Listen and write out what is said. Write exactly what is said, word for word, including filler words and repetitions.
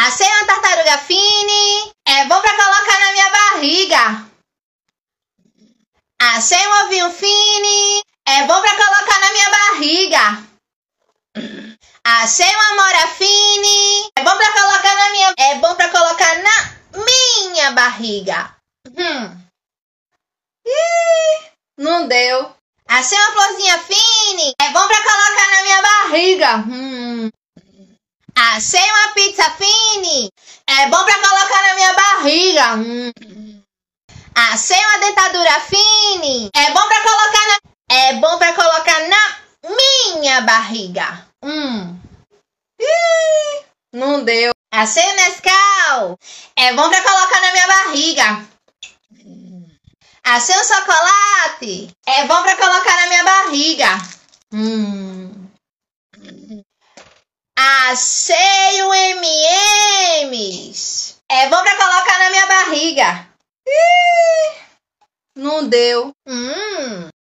Achei uma tartaruga fine. É bom pra colocar na minha barriga. Achei um ovinho fine. É bom pra colocar na minha barriga. Achei uma amora fine. É bom pra colocar na minha... É bom pra colocar na minha barriga. Hum. Ih, não deu. Achei uma florzinha fine. É bom pra colocar na minha barriga. Hum. Achei uma pizza fine. É bom pra colocar na minha barriga. Hum. Achei uma dentadura fine. É bom pra colocar na... É bom pra colocar na minha barriga. Hum. Ih, não deu. Achei o Nescau. É bom pra colocar na minha barriga. Achei um chocolate. É bom pra colocar na minha barriga. Hum. Achei um M e M's. É bom pra colocar na minha barriga. Ih, não deu. Hum.